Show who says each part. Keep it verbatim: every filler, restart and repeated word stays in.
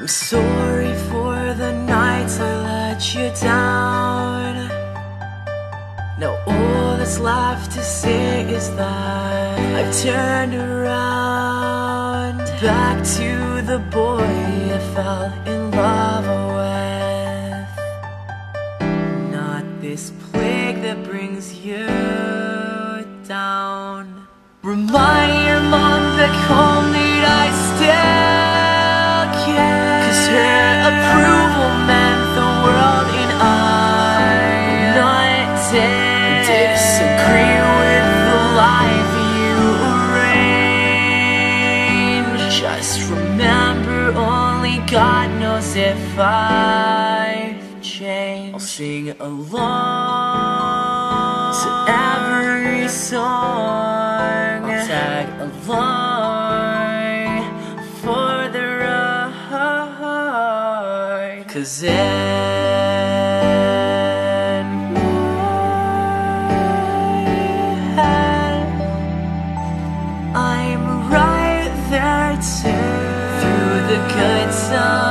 Speaker 1: I'm sorry for the nights I let you down. Now all that's left to say is that I've turned around, back to the boy I fell in love with. Not this plague that brings you down. Remind your mom back home that I still care, 'cause her approval meant the world, and I'm not dead. Disagree with the life you arranged. Just remember, only God knows if I've changed. I'll sing along to every song. I'll tag along for the ride, 'cause it I'm right there too, through the good times.